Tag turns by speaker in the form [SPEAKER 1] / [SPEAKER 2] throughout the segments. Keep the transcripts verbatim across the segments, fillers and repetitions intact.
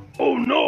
[SPEAKER 1] Oh no!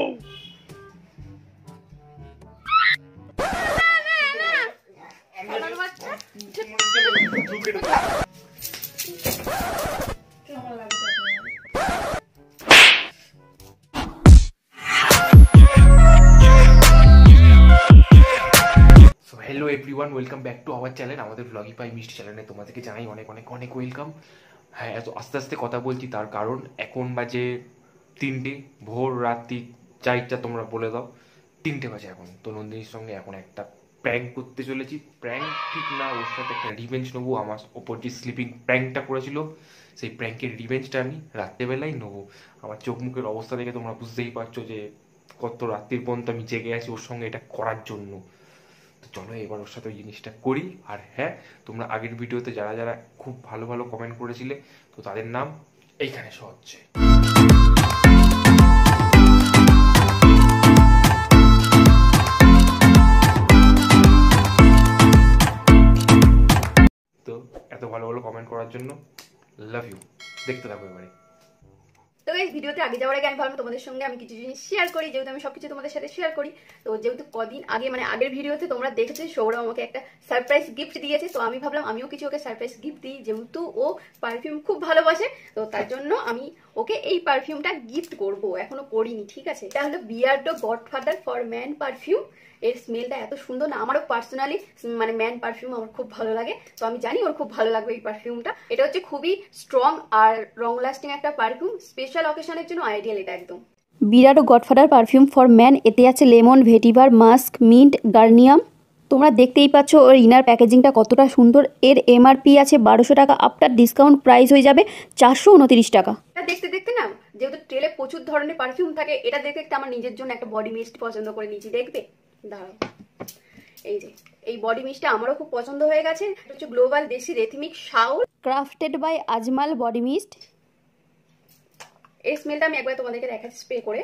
[SPEAKER 1] Hello everyone welcome back to our channel আমাদের bloggify মিষ্টি চ্যানেলে তোমাদেরকে জানাই অনেক অনেক অনেক ওয়েলকাম। হ্যাঁ, এত আস্তে আস্তে কথা বলছি তার কারণ এখন বাজে তিনটে, ভোর রাত্রি যা ইচ্ছা তোমরা বলে দাও, তিনটে বাজে এখন। তো নন্দিনীর সঙ্গে এখন একটা প্র্যাঙ্ক করতে চলেছি। প্র্যাঙ্ক ঠিক না, ওর সাথে একটা রিভেঞ্জ নেবো। আমার ওপর যে স্লিপিং প্র্যাঙ্কটা করেছিল সেই প্র্যাঙ্কের রিভেঞ্জটা আমি রাত্রেবেলায় নেবো। আমার চোখ মুখের অবস্থা দেখে তোমরা বুঝতেই পারছো যে কত রাত্রির পর্যন্ত আমি জেগে আছি ওর সঙ্গে এটা করার জন্য। তো চলো এবার ওর সাথে ওই জিনিসটা করি। আর হ্যাঁ, তোমরা আগের ভিডিওতে যারা যারা খুব ভালো ভালো কমেন্ট করেছিলে তো তাদের নাম এইখানে শো হচ্ছে। তো এত ভালো ভালো কমেন্ট করার জন্য লাভ ইউ। দেখতে থাকো এবারে।
[SPEAKER 2] তো এই ভিডিওতে আগে যাওয়ার আগে আমি ভাবলাম তোমাদের সঙ্গে আমি কিছু জিনিস শেয়ার করি, যেহেতু আমি সবকিছু তোমাদের সাথে শেয়ার করি। তো যেহেতু কদিন আগে মানে আগের ভিডিওতে তোমরা দেখেছো সৌরভ আমাকে একটা সারপ্রাইজ গিফট দিয়েছে, তো আমি ভাবলাম আমিও কিছু ওকে সারপ্রাইজ গিফট দিই, যেহেতু ও পারফিউম খুব ভালোবাসে। তো তার জন্য আমি ওকে এই পারফিউমটা গিফট করব, এখনো করিনি, ঠিক আছে। এটা হলো Beardo Godfather for man perfume. এর স্মেলটা এত সুন্দর না, আমারও পার্সোনালি মানে ম্যান পারফিউম আমার খুব ভালো লাগে, তো আমি জানি ওর খুব ভালো লাগবে এই পারফিউমটা। এটা হচ্ছে খুবই স্ট্রং আর লং লাস্টিং একটা পারফিউম, স্পেশাল অকেশনের জন্য আইডিয়াল এটা একদম।
[SPEAKER 3] Beardo Godfather perfume for man, এতে আছে lemon, vetiver, musk, mint, geranium. তোমরা দেখতেই পাচ্ছ ওর ইনার প্যাকেজিংটা কতটা সুন্দর। এর এমআরপি আছে বারোশো টাকা, আফটার ডিসকাউন্ট প্রাইস হয়ে যাবে চারশো উনত্রিশ টাকা।
[SPEAKER 2] এটা দেখতে দেখতে না, যেহেতু ট্রেলে প্রচুর ধরনের পারফিউম থাকে, এটা দেখতে দেখতে আমার নিজের জন্য একটা বডি মিস্ট পছন্দ করে নিয়েছি। দেখবে, দাঁড়াও, এই যে এই বডি মিস্টটা আমারও খুব পছন্দ হয়ে গেছে। এটা হচ্ছে global Desi rhythmic soul
[SPEAKER 3] crafted by Ajmal body mist.
[SPEAKER 2] এই স্মেলটা আমি একবার তোমাদেরকে দেখাচ্ছি স্প্রে করে।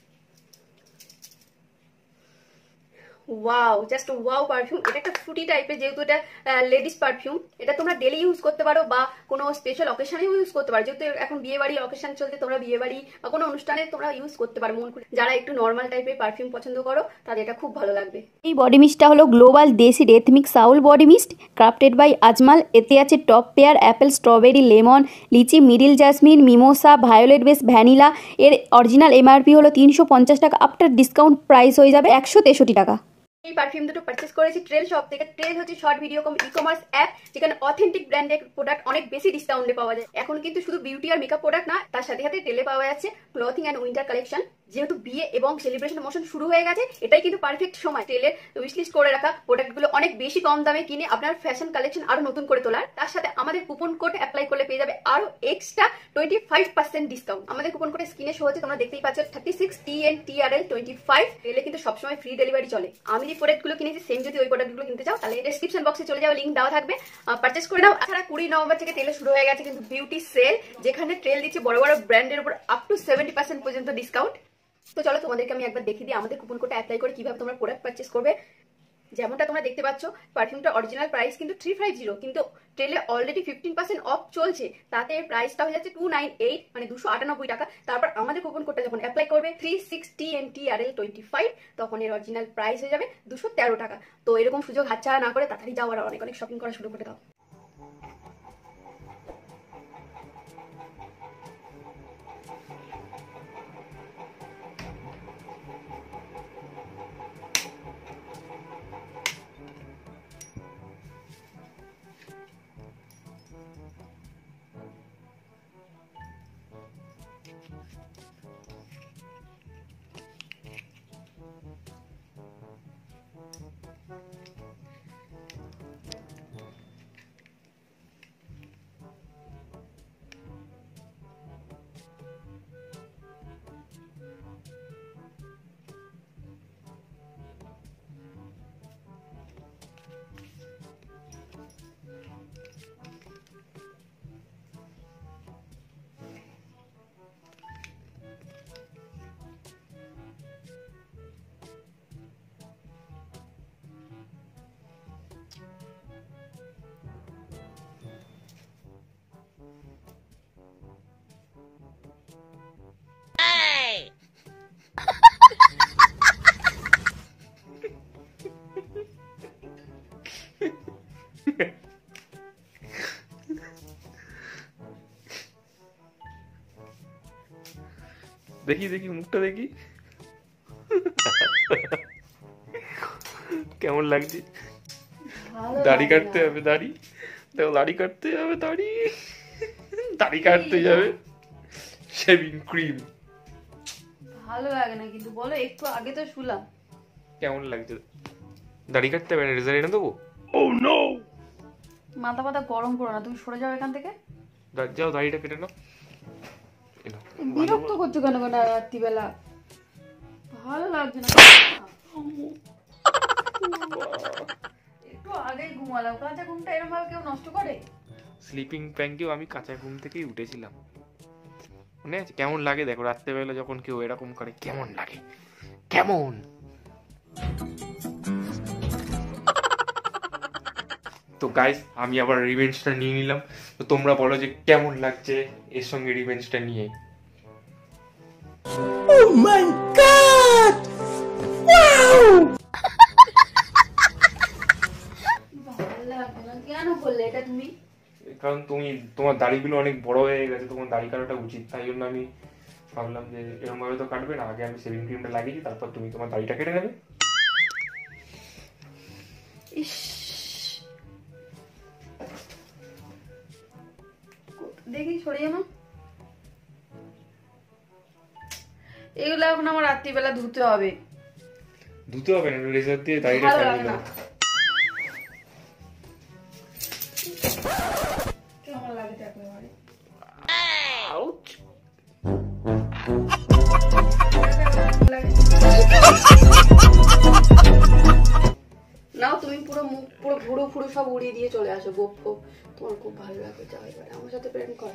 [SPEAKER 2] Wow, just wow perfume. এটা একটা ফ্রুটি টাইপের, যেহেতু এটা লেডিস পারফিউম, এটা তোমরা ডেলি ইউজ করতে পারো বা কোনো স্পেশাল অকেশনেও ইউজ করতে পারো। যেহেতু এখন বিয়ে বাড়ি অকেশন চলতে, তোমরা বিয়ে বাড়ি বা কোনো অনুষ্ঠানে তোমরা ইউজ করতে পারো মন করে। যারা একটু নর্মাল টাইপের পারফিউম পছন্দ করো তাদের এটা খুব ভালো লাগবে।
[SPEAKER 3] এই বডি মিস্টটা হলো global Desi rhythmic soul body mist, crafted by Ajmal. এতে আছে top pear, apple, strawberry, lemon, lychee, middle jasmine, mimosa, violet base, vanilla. এর অরিজিনাল এমআরপি হলো তিনশো পঞ্চাশ টাকা, আফটার ডিসকাউন্ট প্রাইস হয়ে যাবে একশো তেষট্টি টাকা।
[SPEAKER 2] এই পারফিউম দুটো পারচেস করেছি ট্রেল শপ থেকে। ট্রেল হচ্ছে শর্ট ভিডিও কম ই কমার্স অ্যাপ, যেখানে অথেন্টিক ব্র্যান্ডের প্রোডাক্ট অনেক বেশি ডিসকাউন্টে পাওয়া যায়। এখন কিন্তু শুধু বিউটি আর মেকআপ প্রোডাক্ট না, তার সাথে সাথে ট্রেলে পাওয়া যাচ্ছে ক্লথিং অ্যান্ড উইন্টার কালেকশন। যেহেতু বিয়ে এবং সেলিব্রেশন মোশন শুরু হয়ে গেছে, এটাই কিন্তু পারফেক্ট সময় ট্রেলের উইশলিস্ট করে রাখা প্রোডাক্টগুলো অনেক বেশি কম দামে কিনে আপনার ফ্যাশন কালেকশন আরো নতুন করে তোলার। তার সাথে আমাদের কুপন কোড অ্যাপ্লাই করলে পেয়ে যাবে আরো extra twenty five percent discount. আমাদের কুপন কোডে স্ক্রিনে শো হচ্ছে, তোমরা দেখতেই পাচ্ছ, thirty six T N T R L twenty five. ট্রেলে কিন্তু সবসময় ফ্রি ডেলিভারি চলে। আমি যে প্রোডাক্টগুলো কিনেছি সেম যদি ওই প্রোডাক্টগুলো কিনতে চাও তাহলে ডেসক্রিপশন বক্সে চলে যাও, লিঙ্ক দেওয়া থাকবে, পারচেস করে নাও। এছাড়া কুড়ি নভেম্বর থেকে ট্রেলে শুরু হয়ে গেছে কিন্তু বিউটি সেল, যেখানে ট্রেল দিচ্ছে বড় বড় ব্র্যান্ডের উপর আপ টু সেভেন্টি পার্সেন্ট পর্যন্ত ডিসকাউন্ট। তো চলো তোমাদেরকে আমি একবার দেখিয়ে দিই আমাদের কুপন কোডটা অ্যাপ্লাই করে কিভাবে তোমরা প্রোডাক্ট পারচেস করবে। যেমনটা তোমরা দেখতে পাচ্ছ, পারফিউমটা অরিজিনাল প্রাইস কিন্তু থ্রি ফাইভ জিরো, কিন্তু ট্রেলে অলরেডি ফিফটিন পার্সেন্ট অফ চলছে, তাতে প্রাইসটা হয়ে যাচ্ছে টু নাইন এইট, মানে দুশো আটানব্বই টাকা। তারপর আমাদের কুপন কোডটা যখন অ্যাপ্লাই করবে three six T N T R L twenty five, তখন এর অরিজিনাল প্রাইস হয়ে যাবে দুশো তেরো টাকা। তো এরকম সুযোগ হাতছাড়া না করে তাড়াতাড়ি যাও আর অনেক অনেক শপিং করা শুরু করে দাও।
[SPEAKER 1] দেখি দেখি মুখটা দেখি কেমন লাগছে। দাড়ি কাটতে হবে, দাড়ি দেখো, দাড়ি কাটতে যাবে, দাড়ি দাড়ি কাটতে যাবে, শেভিং ক্রিম।
[SPEAKER 3] ভালো লাগে না কিন্তু বলো, একটু আগে তো শুলাম।
[SPEAKER 1] কেমন লাগছে? দাড়ি কাটতে হবে না, রেজার এনে দেবো? ও নো,
[SPEAKER 3] মাথা মাথা গরম করো না, তুমি সরে যাও এখান থেকে।
[SPEAKER 1] যাও দাড়িটা কেটে নাও।
[SPEAKER 3] বিরক্ত করছো কেন কেন রাত্রিবেলা? ভালো লাগছে না। একটু আগেই ঘুমালাম, কাঁচা ঘুমটা এরকম ভাবে কেউ নষ্ট করে?
[SPEAKER 1] স্লিপিং প্যাঙ্কেও আমি কাঁচা ঘুম থেকেই উঠেছিলাম, মনে আছে? কেমন লাগে দেখো রাত্রেবেলা যখন কেউ এরকম করে, কেমন লাগে? কেমন? তো গাইস, আমি আবার রিভেঞ্জটা নিয়ে নিলাম। তো তোমরা বলো যে কেমন লাগছে এর সঙ্গে রিভেঞ্জটা নিয়ে। Oh my god! Wow!
[SPEAKER 3] ভালো লাগছে না কেন বললে এটা তুমি?
[SPEAKER 1] কারণ তুমি, তোমার দাড়িগুলো অনেক বড় হয়ে গেছে, তোমার দাড়ি কাটাটা উচিত, তাই জন্য আমি ভাবলাম যে এরকম ভাবে তো কাটবে না, আগে আমি শেভিং ক্রিমটা লাগিয়েছি, তারপর তুমি তোমার দাড়িটা কেটে নেবে।
[SPEAKER 3] ইস, দেখি সরে যাও না। এগুলো এখন আমার রাত্রিবেলা ধুতে হবে।
[SPEAKER 1] ধুতে হবে না, রেজার দিয়ে দাড়িটা
[SPEAKER 3] ভালো
[SPEAKER 1] কেটে
[SPEAKER 3] লাগে না।
[SPEAKER 1] নেবে।
[SPEAKER 3] কেমন লাগে দেখো এবারে।
[SPEAKER 1] আউচ!
[SPEAKER 3] নাও তুমি পুরো মুখ পুরো ভুরু ফুরু সব উড়িয়ে দিয়ে চলে আসো, গোপ গোপ। তোমার খুব ভালো লাগে, যাও এবারে আমার সাথে প্রেম করো।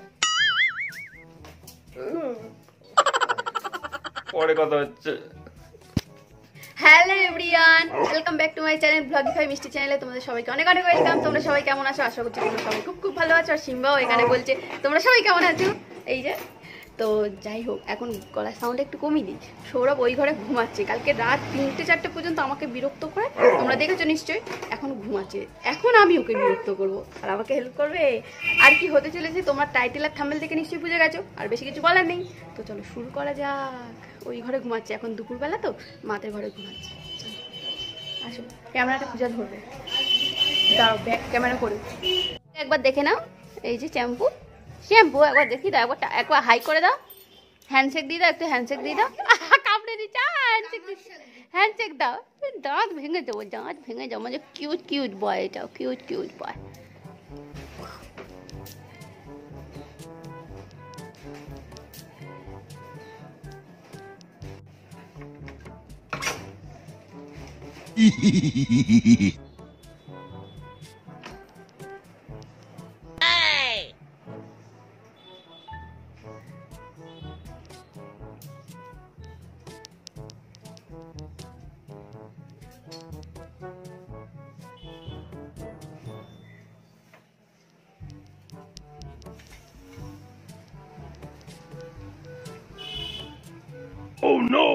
[SPEAKER 1] পরে কথা হচ্ছে।
[SPEAKER 2] Hello everyone, welcome back to my channel bloggify Mishti চ্যানেলে তোমাদের সবাইকে অনেক অনেক ওয়েলকাম। তোমরা সবাই কেমন আছো? আশা করছি তোমরা সবাই খুব খুব ভালো আছো। আর সিম্বাও এখানে বলছে তোমরা সবাই কেমন আছো। এই যে তো যাই হোক, এখন গলার সাউন্ড একটু কমিয়ে দিই। সৌরভ ওই ঘরে ঘুমাচ্ছে, কালকে রাত তিনটে চারটে পর্যন্ত আমাকে বিরক্ত করে, তোমরা দেখেছো নিশ্চয়ই। এখন ঘুমাচ্ছে, এখন আমি ওকে বিরক্ত করবো আর আমাকে হেল্প করবে। আর কি হতে চলেছে তোমরা টাইটেল আর থাম্বনেল থেকে নিশ্চয়ই বুঝে গেছো, আর বেশি কিছু বলার নেই। তো চলো শুরু করা যাক। ওই ঘরে ঘুমাচ্ছে, এখন দুপুরবেলা তো মাদের ঘরে ঘুমাচ্ছে। আসো, ক্যামেরাটা খুঁজে ধরবে, দাঁড়াও ব্যাক ক্যামেরা করে একবার দেখে নাও। এই যে শ্যাম্পু, শ্যাম্পু একবার দেখি দাও, একবার একবার হাই করে দাও, হ্যান্ডশেক দিয়ে দাও, একটু হ্যান্ডশেক দিয়ে দাও। কামড়ে দিচ্ছে, হ্যান্ডশেক হ্যান্ডশেক দাও। দাঁত ভেঙে যাবো, দাঁত ভেঙে যাবো। মানে কিউট কিউট বয়, এটাও cute cute boy.
[SPEAKER 1] Oh no!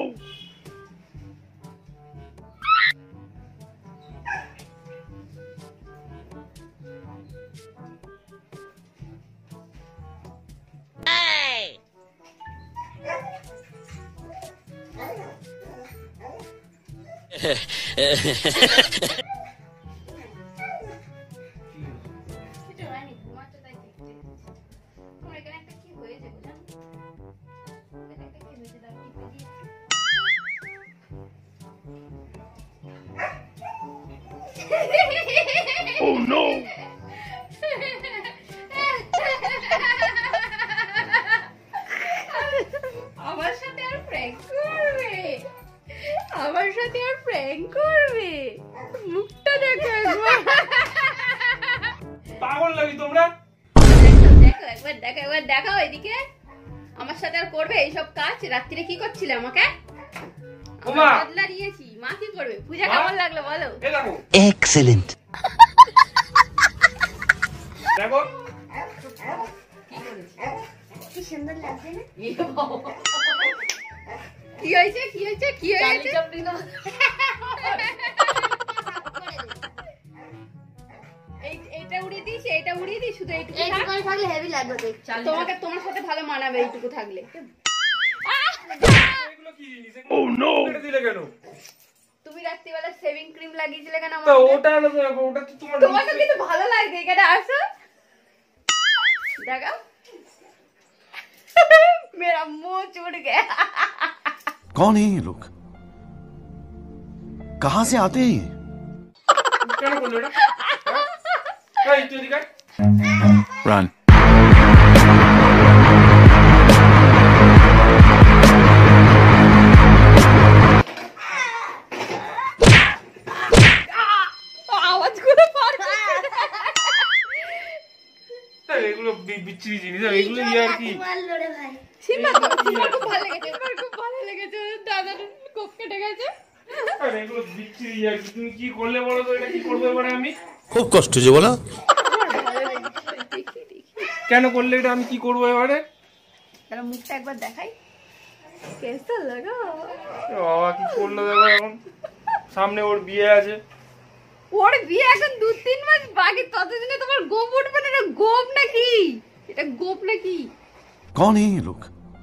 [SPEAKER 2] কিছু হয়নি, ঘুমাচ্ছে তাই দেখতে। তোমার এখানে একটা কি হয়েছে বুঝা? এখানে একটা কি হয়েছে দাও, টিপে দিই।
[SPEAKER 1] Oh no!
[SPEAKER 2] আমার সাথে আর প্র্যাঙ্ক করবে, আমার সাথে আর প্র্যাঙ্ক করবে। মুখটা দেখো একবার,
[SPEAKER 1] পাগল লাগি তোমরা।
[SPEAKER 2] দেখো একবার, দেখো একবার, দেখাও এদিকে। আমার সাথে আর করবে এইসব কাজ? রাত্রিরে কি করছিলে আমাকে?
[SPEAKER 1] ওমা!
[SPEAKER 2] বদলা দিয়েছি, মা কি করবে? পূজা কেমন লাগলো বলো?
[SPEAKER 1] এই দেখো,
[SPEAKER 4] Excellent.
[SPEAKER 1] দেখো
[SPEAKER 2] কি সুন্দর লাগছে না? কি হয়েছে, কি হয়েছে, কি হয়েছে? এই- এইটা উড়িয়ে দিস, এইটা উড়িয়ে দিস, শুধু এইটুকু থাক।
[SPEAKER 3] থাকলে হেভি লাগবে দেখতে।
[SPEAKER 2] তোমাকে, তোমার সাথে ভালো মানাবে এইটুকু থাকলে। আহ!
[SPEAKER 1] কি জিনিস ও নো কেটে দিলে কেন
[SPEAKER 2] তুমি রাত্রিবেলা সেভিং ক্রিম লাগিয়েছিলে কেন
[SPEAKER 1] তো
[SPEAKER 2] আমার
[SPEAKER 1] ওটা হলো ওটা তো তোমার
[SPEAKER 2] তোমার তো কিন্তু ভালো লাগছে এখানে আসো দেখো मेरा मुंह चुड़ गया
[SPEAKER 4] कौन है ये लोग कहां से आते हैं
[SPEAKER 1] কেন বললো এটা এই তুই দিকা
[SPEAKER 4] रन
[SPEAKER 2] आवाज করে পার
[SPEAKER 1] এগুলো বিচ্ছিরি জিনিস এগুলো ই আর কি
[SPEAKER 2] সিম্বা তোমার খুব ভালো লেগেছে আমার খুব ভালো লেগেছে দাদার কোপ কেটে গেছে
[SPEAKER 1] আরে এগুলো বিচ্ছিরি আর কি তুমি কি করলে বলো তো এটা কি করবে এবারে আমি
[SPEAKER 4] खूब कष्ट जो बोला
[SPEAKER 2] দেখি দেখি
[SPEAKER 1] কেন করলে এটা আমি কি করব এবারে
[SPEAKER 2] তাহলে মুখটা একবার দেখাই কেসা লাগা
[SPEAKER 1] বাবা কি করলো দেখো এখন সামনে ওর বিয়ে আছে
[SPEAKER 2] ওর বিয়ে এখন দু তিন মাস বাকি ততদিনে তোমার গোপ উঠবে না এটা গোপ নাকি এটা গোপ নাকি
[SPEAKER 4] कौन है ये लोग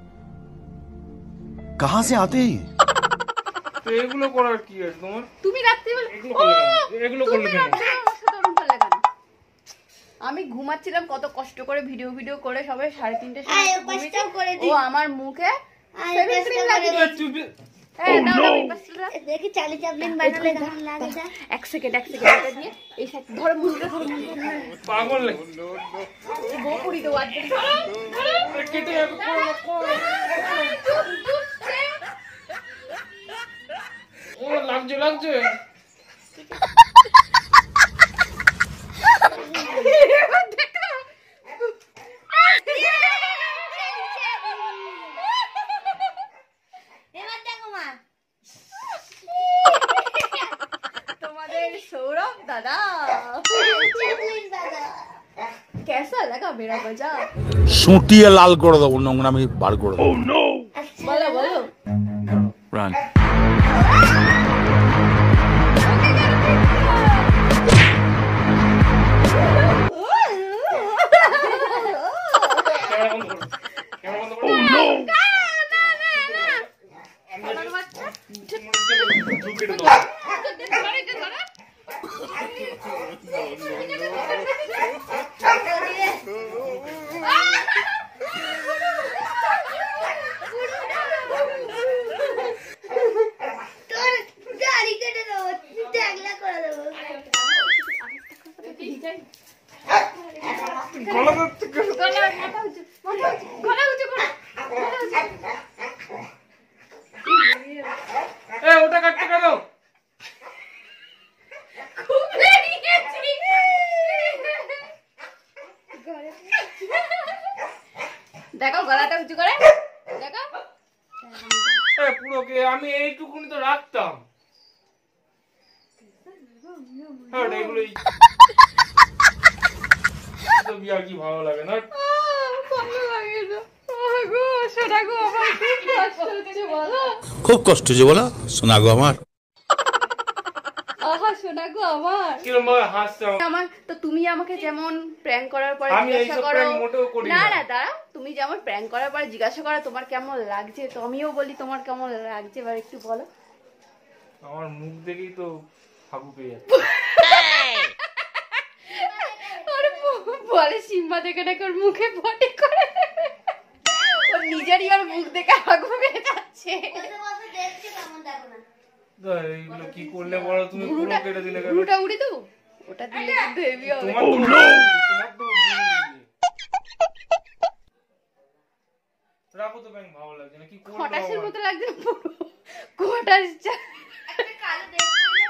[SPEAKER 4] कहां से आते हैं
[SPEAKER 1] তো এগুলো করার কি আছে তোমার
[SPEAKER 2] তুমি রাত্রিবেলা
[SPEAKER 1] এগুলো করলে কেন? এগুলো করলে
[SPEAKER 2] তুমি
[SPEAKER 1] কেন?
[SPEAKER 2] রাত্রিবেলা আমার সাথে ওরকম করলে কেন? আমি ঘুমাচ্ছিলাম কত কষ্ট করে ভিডিও ভিডিও করে সবাই সাড়ে তিনটে সময় একটু ঘুমিয়েছি। ও আমার মুখে saving cream লাগিয়ে দিয়েছে।
[SPEAKER 1] চুপ-
[SPEAKER 2] এই, দাও, দাও, এই পাশটা দাও।
[SPEAKER 5] দেখি চালি চাপলিন বানালে কেমন লাগে যা
[SPEAKER 2] এক সেকেন্ড এক সেকেন্ড এটা দিয়ে এই সাইড ধরো মুখটা ধরো মুখটা ধরো।
[SPEAKER 1] পাগল নাকি?
[SPEAKER 2] এই বউ পুরি দেবো আজকে। ধরো, ধরো।
[SPEAKER 1] আরে কেটে যাবে, করো না, করো না।
[SPEAKER 2] চুপ, চুপ, সে।
[SPEAKER 1] ও লাগছে লাগছে
[SPEAKER 2] এবার দেখো।
[SPEAKER 5] এবার দেখো মা
[SPEAKER 2] তোমাদের সৌরভ দাদা
[SPEAKER 5] চাপলিন বাবা
[SPEAKER 2] कैसा लगा मेरा मजा
[SPEAKER 6] সুটিয়ে লাল করে দেবো নোংরামি বার করে দেবো
[SPEAKER 2] बोलो बोलो
[SPEAKER 4] रन
[SPEAKER 1] ক্যামেরা বন্ধ করো ক্যামেরা বন্ধ করো ধূপ কেটে দাও।
[SPEAKER 5] তোর দাড়ি কেটে দেবো ট্যাগলা করে দেবো
[SPEAKER 1] গলা ধরতে কেন? এ, ওটা কাটতে কেন?
[SPEAKER 2] দেখো গলাটা উঁচু করে দেখো
[SPEAKER 1] এ, পুরো কে আমি এইটুকুনি তো রাখতাম হ্যাঁ, ওটা এগুলোই তো বিয়ার কি ভালো লাগে না
[SPEAKER 2] ভালো লাগে না গো সোনা গো আমার খুব কষ্ট হচ্ছে বলো
[SPEAKER 6] খুব কষ্ট যে বলা শোনা গো আমার
[SPEAKER 2] আহা সোনা গো আমার
[SPEAKER 1] কিরম ভাবে হাসছে আমার।
[SPEAKER 2] আমার তো তুমি আমাকে যেমন প্র্যাঙ্ক করার পরে
[SPEAKER 1] আমি
[SPEAKER 2] জিজ্ঞাসা
[SPEAKER 1] এইসব
[SPEAKER 2] করো
[SPEAKER 1] prank মোটেও করি
[SPEAKER 2] না
[SPEAKER 1] না।
[SPEAKER 2] না দাঁড়াও তুমি যেমন প্র্যাঙ্ক করার পরে জিজ্ঞাসা করো তোমার কেমন লাগছে তো আমিও বলি তোমার কেমন লাগছে এবার একটু বলো
[SPEAKER 1] আমার মুখ দেখেই তো হাগু পেয়ে যাচ্ছে
[SPEAKER 2] আরে ব- বলে সিম্বা দেখে নাকি ওর মুখে ফটে করে ওর নিজেরই ওর মুখ দেখে হাগু পেয়ে যাচ্ছে
[SPEAKER 5] বসে বসে দেখছি কেমন দেখো না
[SPEAKER 1] তো এইগুলো কি করলে বলো তুমি পুরো
[SPEAKER 2] ভুরুটা
[SPEAKER 1] কেটে দিলে কেন?
[SPEAKER 2] ভুরুটা উড়ি দেবো ওটা দিলে কিন্তু হেভি হবে
[SPEAKER 1] তোমার তো তোমার তো রাখো তো ব্যাংক ভালো লাগছে না কি করবো
[SPEAKER 2] খটাসের
[SPEAKER 1] আবার?
[SPEAKER 2] মতো লাগছে না পুরো খটাস যা-
[SPEAKER 5] একটা কালো ড্রেস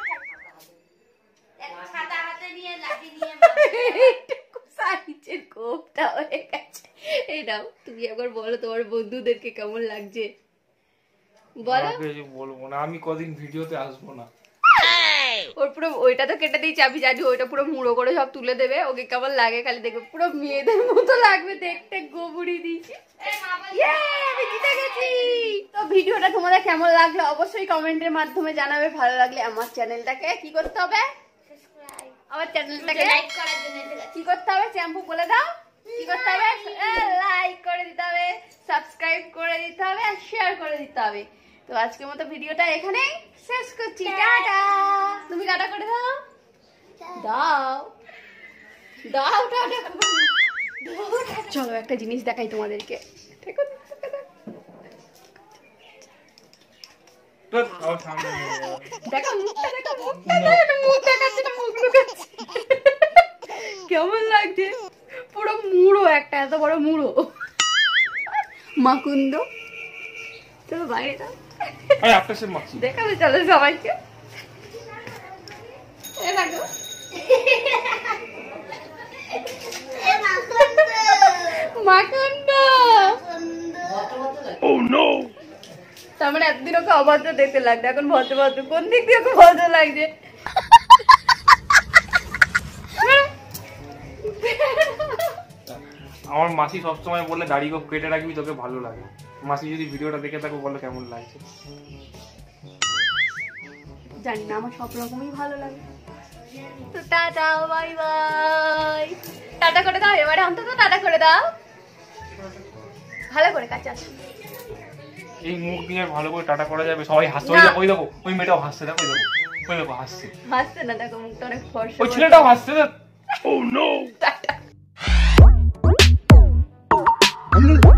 [SPEAKER 5] পরে একটা ছাতা হাতে নিয়ে লাঠি নিয়ে
[SPEAKER 2] এইটুকু সাইজের কোপটা হয়ে গেছে এই নাও তুমি একবার বলো তোমার বন্ধুদেরকে কেমন লাগছে বলো
[SPEAKER 1] আমাকে যে বলবো না আমি কদিন ভিডিওতে আসবো না
[SPEAKER 2] ওর পুরো ওইটা তো কেটে দিয়েছি আমি জানি ওইটা পুরো মুড়ো করে সব তুলে দেবে ওকে কেমন লাগে খালি দেখবে পুরো মেয়েদের মতো লাগবে দেখতে গোবুড়ি দিয়েছি ইয়ে, আমি জিতে গেছি তো ভিডিওটা তোমাদের কেমন লাগলো অবশ্যই কমেন্টের মাধ্যমে জানাবে ভালো লাগলে আমার চ্যানেলটাকে কি করতে হবে আমার চ্যানেলটাকে
[SPEAKER 5] লাইক করার জন্য এটা
[SPEAKER 2] কি করতে হবে শ্যাম্পু বলে দাও কি করতে হবে লাইক করে দিতে হবে সাবস্ক্রাইব করে দিতে হবে আর শেয়ার করে দিতে হবে তো আজকের মতো ভিডিওটা এখানে শেষ করছি। টাটা। তুমি টাটা করে দাও। দাও দাও টাটা। চলো একটা জিনিস দেখাই তোমাদেরকে। ঠিক আছে, দেখো মুখটা, দেখো মুখটা, দেখো মুখ দেখাচ্ছে না, মুখ লুকাচ্ছে। কেমন লাগছে? পুরো মুড়ো একটা, এত বড় মুড়ো মাকুন্দ। চলো বাইরে যাও,
[SPEAKER 1] আরে আপনার সে মাছি
[SPEAKER 2] দেখাবে চলো সবাইকে। এ দেখো
[SPEAKER 5] এ মাকুন্দ
[SPEAKER 2] মাকুন্দ।
[SPEAKER 4] Oh no!
[SPEAKER 2] তার মানে এতদিন ওকে অভদ্র দেখতে লাগতো, এখন ভদ্র ভদ্র। কোন দিক দিয়ে ওকে ভদ্র লাগছে?
[SPEAKER 1] আমার মাসি সবসময় বলে দাড়ি গোপ কেটে রাখবি, তোকে ভালো লাগে। মাসি যদি ভিডিওটা দেখে থাকো বলো কেমন লাগছে।
[SPEAKER 2] জানি না, আমার সব রকমই ভালো লাগে। তো টাটা, বাই বাই। টাটা করে দাও এবারে, অন্তত টাটা করে দাও ভালো করে। কাছে আসো।
[SPEAKER 1] এই মুখ দিয়ে ভালো করে টাটা করা যাবে? সবাই হাসছে। ওই
[SPEAKER 2] না।
[SPEAKER 1] দেখো, ওই দেখো, ওই মেয়েটাও হাসছে। দেখো, ওই দেখো, ওই দেখো হাসছে।
[SPEAKER 2] হাসছে না, দেখো মুখটা অনেক ফর্সা।
[SPEAKER 1] ওই ছেলেটাও হাসছে।
[SPEAKER 4] Oh no!
[SPEAKER 2] টাটা।